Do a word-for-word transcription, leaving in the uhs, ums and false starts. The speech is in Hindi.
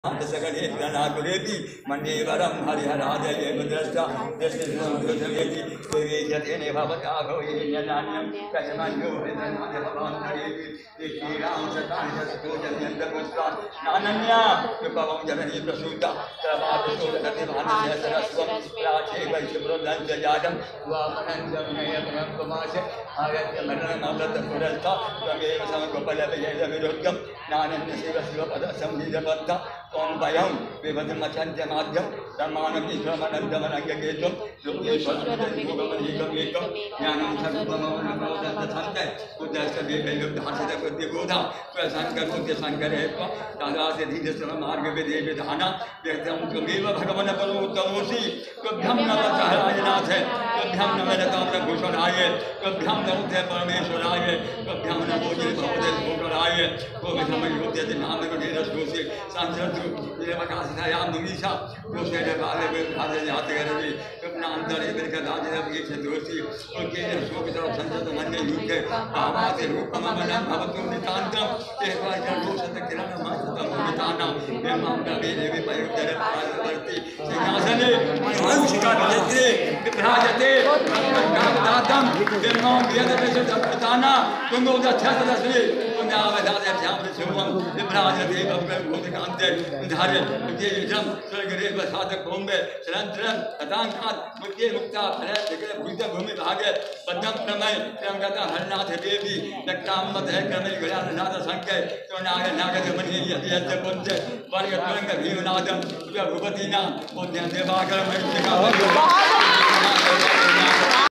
सगणेन्द्रनाकुलेति मन्येवरं हरिहरादये मुद्रस्ता दशसंस्कृतमेति देवेशतेने भवताघोयेन्यनान्यं कथमन्यो हृदनादभवान्तरेति श्रीराम सतानिशस्तोजन्यन्तपुष्पान् नानन्या कृपवं जननी प्रसूता प्रभातसोदगतिभानस्य सरस्वं राचे वैशुभ्रदं च जातं वामनन्दमयपरम्पमासे आयत्यमरणमवृतपुरस्था त्वमेव समगोपलभयेदविरुद्धं नानन्यशिवशिवपदसंहितबद्धा ओम वयं विभजमचन्द्यमाद्यं धर्मानमीश्वरमनन्दमनङ्गकेतुं योगेश्वरमनिगमनिगमेकं ज्ञानं सर्वमनमोदन्तसन्ते उद्दस्तविवेयुद्धासितबुद्धिबोधा प्रसङ्गबुद्धिसङ्करेत्वा तदास्य धीरश्रममार्गविधेविधाना व्यक्तं त्वमेव भगवन् परमोत्तमोऽसि तुभ्यं नमः सहरायनाथ तुभ्यं नमः रताम्रभूषणाय तुभ्यं नमो परमेश्वराय तुभ्यं नमो भवदेवराय गोविन्दमयोद्यते नामगुणेरस्तुति संसर्तु देवकासितायां निमिषा दोषेण काले विभाजे जाते करवि कृपणान्तरे विरकदाजनविक्षदोषि ओकेन शोभितो संसतो मन्ये युगे भावाते रूपममनं भवतु नितान्तं देवाजनोषत किरणमस्ततं नितानां निर्मां देवी विपयुक्तर पार्वती सिंहासने मनुष्यका नेत्रे विभ्राजते कामदातं निर्मां वेदवेशदत्ताना तुंगोदच्छदस्मि पुण्यावदाते ध्यानविश्वं विभ्राजते भवभूतकान्ते धार्य मुझेयं स्वर्गरेव साधक होंगे शरंत्रं तदांकात मुझे मुक्ता फल जगत भूत भूमि भागे बद्धम प्रमय प्रेमगता हरनाथ देवी नक्ताम मध्य क्रमे गणानाथ संख्य तो नाग नागद मणि यज्ञ पुंज वर्ग तुरंग भीमनादम भूपतिना बोध्य देवाकर मणि का